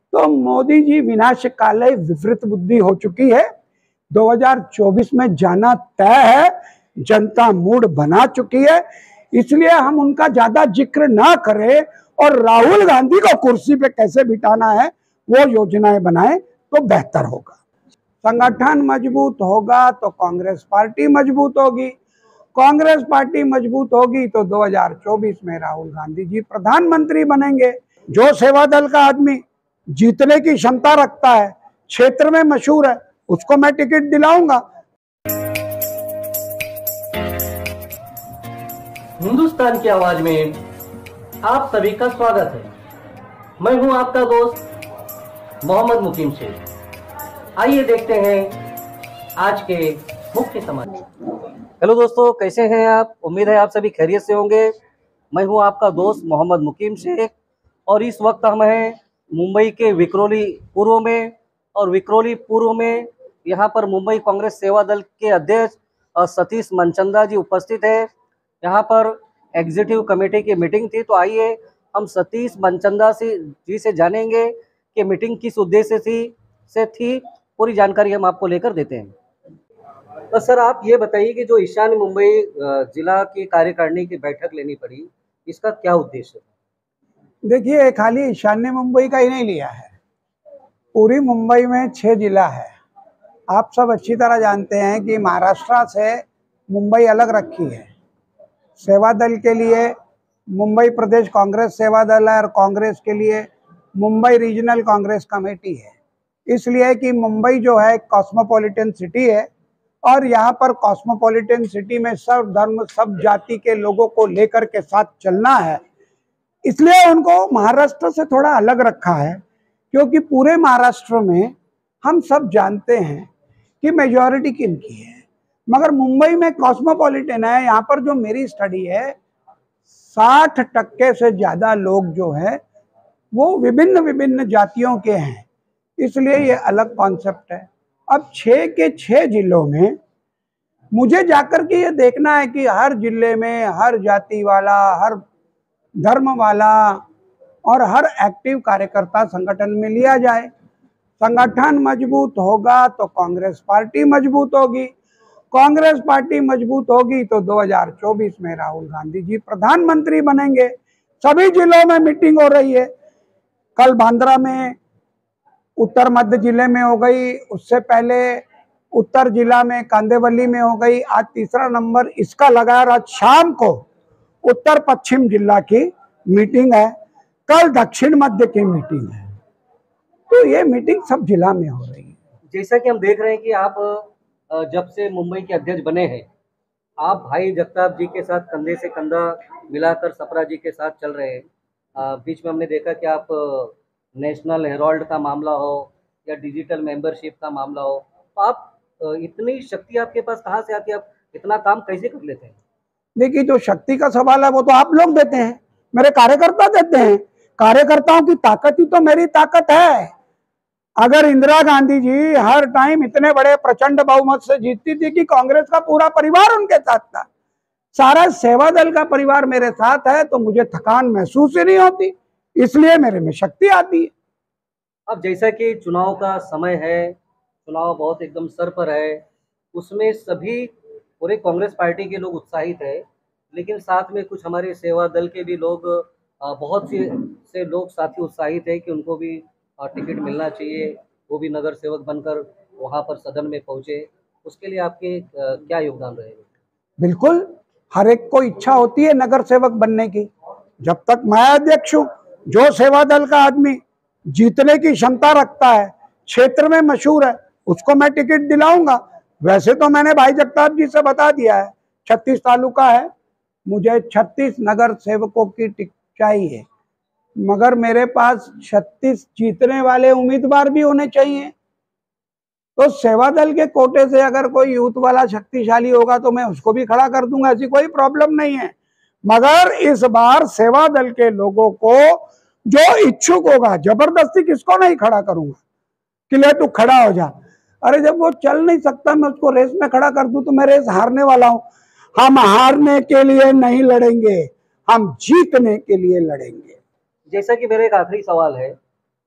तो मोदी जी विनाशकाले विपरीत बुद्धि हो चुकी है। 2024 में जाना तय है, जनता मूड बना चुकी है, इसलिए हम उनका ज्यादा जिक्र ना करें और राहुल गांधी को कुर्सी पे कैसे बिठाना है वो योजनाएं बनाएं तो बेहतर होगा। संगठन मजबूत होगा तो कांग्रेस पार्टी मजबूत होगी, कांग्रेस पार्टी मजबूत होगी तो 2024 में राहुल गांधी जी प्रधानमंत्री बनेंगे। जो सेवा दल का आदमी जीतने की क्षमता रखता है, क्षेत्र में मशहूर है, उसको मैं टिकट दिलाऊंगा। हिंदुस्तान की आवाज में आप सभी का स्वागत है। मैं हूं आपका दोस्त मोहम्मद मुकीम शेख। आइए देखते हैं आज के मुख्य समाचार। हेलो दोस्तों, कैसे हैं आप? उम्मीद है आप सभी खैरियत से होंगे। मैं हूं आपका दोस्त मोहम्मद मुकीम शेख और इस वक्त हम हैं मुंबई के विक्रोली पूर्व में। और विक्रोली पूर्व में यहाँ पर मुंबई कांग्रेस सेवा दल के अध्यक्ष सतीश मनचंदा जी उपस्थित है। यहाँ पर एग्जीक्यूटिव कमेटी की मीटिंग थी, तो आइए हम सतीश मनचंदा जी से जानेंगे कि मीटिंग किस उद्देश्य थी। पूरी जानकारी हम आपको लेकर देते हैं। तो सर, आप ये बताइए कि जो ईशान्य मुंबई जिला की कार्यकारिणी की बैठक लेनी पड़ी, इसका क्या उद्देश्य है? देखिए, खाली ईशान्य मुंबई का ही नहीं लिया है, पूरी मुंबई में 6 जिला है। आप सब अच्छी तरह जानते हैं कि महाराष्ट्र से मुंबई अलग रखी है। सेवा दल के लिए मुंबई प्रदेश कांग्रेस सेवा दल है और कांग्रेस के लिए मुंबई रीजनल कांग्रेस कमेटी है। इसलिए कि मुंबई जो है कॉस्मोपॉलिटन सिटी है और यहाँ पर कॉस्मोपॉलिटन सिटी में सब धर्म सब जाति के लोगों को लेकर के साथ चलना है, इसलिए उनको महाराष्ट्र से थोड़ा अलग रखा है। क्योंकि पूरे महाराष्ट्र में हम सब जानते हैं कि मेजॉरिटी किनकी है, मगर मुंबई में कॉस्मोपॉलिटन है। यहाँ पर जो मेरी स्टडी है 60% से ज्यादा लोग जो है वो विभिन्न विभिन्न जातियों के हैं, इसलिए ये अलग कॉन्सेप्ट है। अब 6 के 6 जिलों में मुझे जाकर के ये देखना है कि हर जिले में हर जाति वाला, हर धर्म वाला और हर एक्टिव कार्यकर्ता संगठन में लिया जाए। संगठन मजबूत होगा तो कांग्रेस पार्टी मजबूत होगी, कांग्रेस पार्टी मजबूत होगी तो 2024 में राहुल गांधी जी प्रधानमंत्री बनेंगे। सभी जिलों में मीटिंग हो रही है। कल बांद्रा में, उत्तर मध्य जिले में हो गई, उससे पहले उत्तर जिला में कांदेवली में हो गई, आज तीसरा नंबर इसका लगा। आज शाम को उत्तर पश्चिम जिला की मीटिंग है, कल दक्षिण मध्य की मीटिंग है। तो ये मीटिंग सब जिला में हो रही है। जैसा कि हम देख रहे हैं कि आप जब से मुंबई के अध्यक्ष बने हैं, आप भाई जगताप जी के साथ कंधे से कंधा मिलाकर सपरा जी के साथ चल रहे हैं। बीच में हमने देखा कि आप नेशनल हेराल्ड का मामला हो या डिजिटल मेंबरशिप का मामला हो, तो आप इतनी शक्ति आपके पास कहाँ से आती है? आप इतना काम कैसे कर लेते हैं? देखिए, जो शक्ति का सवाल है वो तो आप लोग देते हैं, मेरे कार्यकर्ता देते हैं। कार्यकर्ताओं की ताकत ही तो मेरी ताकत है। अगर इंदिरा गांधी जी हर टाइम इतने बड़े प्रचंड बहुमत से जीतती थी कि कांग्रेस का पूरा परिवार उनके साथ था, सारा सेवा दल का परिवार मेरे साथ है, तो मुझे थकान महसूस ही नहीं होती, इसलिए मेरे में शक्ति आती है। अब जैसा कि चुनाव का समय है, चुनाव बहुत एकदम सर पर है, उसमें सभी पूरे कांग्रेस पार्टी के लोग उत्साहित है, लेकिन साथ में कुछ हमारे सेवा दल के भी लोग, बहुत से लोग साथी उत्साहित है कि उनको भी टिकट मिलना चाहिए, वो भी नगर सेवक बनकर वहाँ पर सदन में पहुँचे। उसके लिए आपके क्या योगदान रहेगा? बिल्कुल, हर एक को इच्छा होती है नगर सेवक बनने की। जब तक मैं अध्यक्ष हूँ, जो सेवा दल का आदमी जीतने की क्षमता रखता है, क्षेत्र में मशहूर है, उसको मैं टिकट दिलाऊंगा। वैसे तो मैंने भाई जगताप जी से बता दिया है, 36 तालुका है, मुझे 36 नगर सेवकों की टिकट चाहिए, मगर मेरे पास 36 जीतने वाले उम्मीदवार भी होने चाहिए। तो सेवा दल के कोटे से अगर कोई यूथ वाला शक्तिशाली होगा तो मैं उसको भी खड़ा कर दूंगा, ऐसी कोई प्रॉब्लम नहीं है। मगर इस बार सेवा दल के लोगों को जो इच्छुक होगा, जबरदस्ती किसको नहीं खड़ा करूंगा कि ले तू खड़ा हो जा। अरे जब वो चल नहीं सकता मैं उसको रेस में खड़ा कर दूं तो मैं रेस हारने वाला हूं। हम हारने के लिए नहीं लड़ेंगे, हम जीतने के लिए लड़ेंगे। जैसा कि मेरा एक आखिरी सवाल है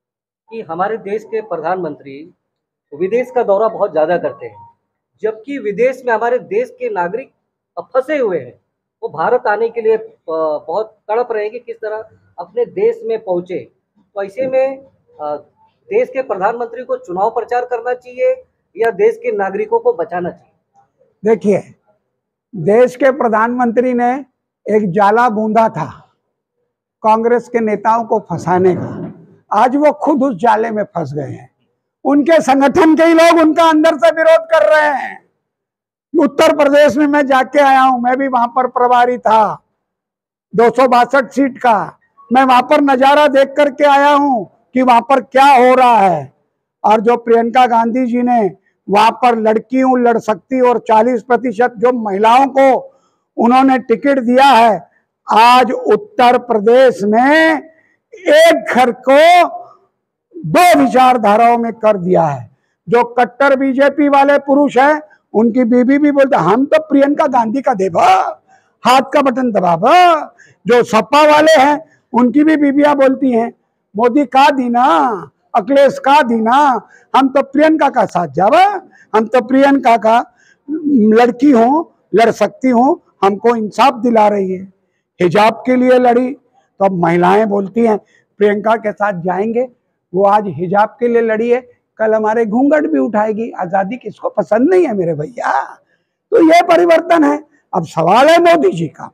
कि हमारे देश के प्रधानमंत्री विदेश का दौरा बहुत ज़्यादा करते हैं, जबकि विदेश में हमारे देश के नागरिक फंसे हुए हैं। वो भारत आने के लिए बहुत तड़प रहे हैं कि किस तरह अपने देश में पहुँचे। तो ऐसे में देश के प्रधानमंत्री को चुनाव प्रचार करना चाहिए या देश के नागरिकों को बचाना चाहिए? देखिए, देश के प्रधानमंत्री ने एक जाला बूंदा था कांग्रेस के नेताओं को फंसाने का। आज वो खुद उस जाले में फंस गए हैं। उनके संगठन के ही लोग उनका अंदर से विरोध कर रहे हैं। उत्तर प्रदेश में मैं जाके आया हूं, मैं भी वहां पर प्रभारी था 262 सीट का। मैं वहां पर नजारा देख करके आया हूं कि वहां पर क्या हो रहा है। और जो प्रियंका गांधी जी ने वहां पर लड़की हूं लड़ सकती और 40% जो महिलाओं को उन्होंने टिकट दिया है, आज उत्तर प्रदेश में एक घर को 2 विचारधाराओं में कर दिया है। जो कट्टर बीजेपी वाले पुरुष हैं, उनकी बीबी भी बोलते हम तो प्रियंका गांधी का देवा, हाथ का बटन दबावा। जो सपा वाले हैं, उनकी भी बीबियां बोलती हैं मोदी का दीना, अखिलेश का दीना, हम तो प्रियंका का साथ जावा, हम तो प्रियंका का लड़की हूं लड़ सकती हूं, हमको इंसाफ दिला रही है। हिजाब के लिए लड़ी तो अब महिलाएं बोलती हैं प्रियंका के साथ जाएंगे। वो आज हिजाब के लिए लड़ी है, कल हमारे घूंघट भी उठाएगी। आजादी किसको पसंद नहीं है मेरे भैया? तो ये परिवर्तन है। अब सवाल है मोदी जी का।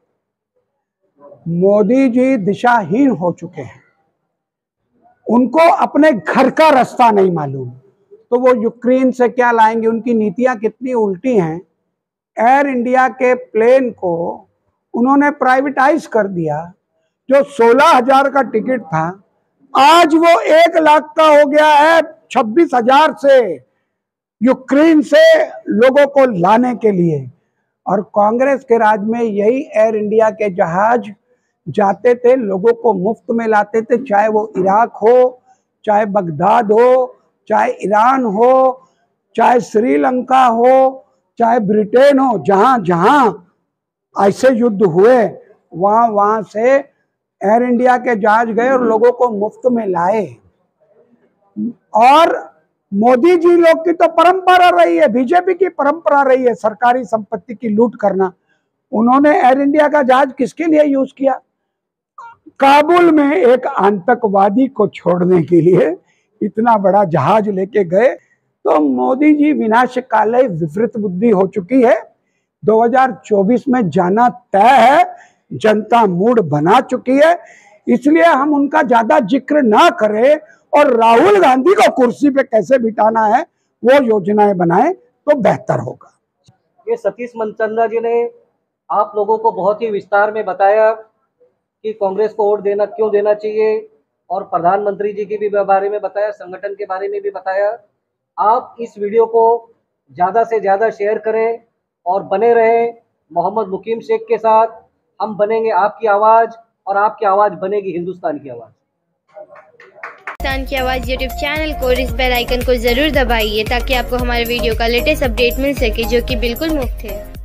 मोदी जी दिशाहीन हो चुके हैं, उनको अपने घर का रास्ता नहीं मालूम, तो वो यूक्रेन से क्या लाएंगे? उनकी नीतियां कितनी उल्टी हैं। एयर इंडिया के प्लेन को उन्होंने प्राइवेटाइज कर दिया। जो 16,000 का टिकट था, आज वो 1 लाख का हो गया है 26,000 से, यूक्रेन से लोगों को लाने के लिए। और कांग्रेस के राज में यही एयर इंडिया के जहाज जाते थे, लोगों को मुफ्त में लाते थे, चाहे वो इराक हो, चाहे बगदाद हो, चाहे ईरान हो, चाहे श्रीलंका हो, चाहे ब्रिटेन हो। जहां जहां ऐसे युद्ध हुए, वहां से एयर इंडिया के जहाज गए और लोगों को मुफ्त में लाए। और मोदी जी लोग की तो परंपरा रही है, बीजेपी की परंपरा रही है सरकारी संपत्ति की लूट करना। उन्होंने एयर इंडिया का जहाज किसके लिए यूज किया? काबुल में एक आतंकवादी को छोड़ने के लिए इतना बड़ा जहाज लेके गए। तो मोदी जी विनाश काले विपरीत बुद्धि हो चुकी है। 2024 में जाना तय है, जनता मूड बना चुकी है। इसलिए हम उनका ज्यादा जिक्र ना करें और राहुल गांधी को कुर्सी पे कैसे बिठाना है वो योजनाएं बनाएं तो बेहतर होगा। ये सतीश मनचंदा जी ने आप लोगों को बहुत ही विस्तार में बताया कि कांग्रेस को वोट देना क्यों देना चाहिए, और प्रधानमंत्री जी के भी बारे में बताया, संगठन के बारे में भी बताया। आप इस वीडियो को ज़्यादा से ज़्यादा शेयर करें और बने रहें मोहम्मद मुकीम शेख के साथ। हम बनेंगे आपकी आवाज़ और आपकी आवाज़ बनेगी हिंदुस्तान की आवाज़। हिंदुस्तान की आवाज़ यूट्यूब चैनल को और इस बेल आइकन को ज़रूर दबाइए ताकि आपको हमारे वीडियो का लेटेस्ट अपडेट मिल सके, जो कि बिल्कुल मुफ्त है।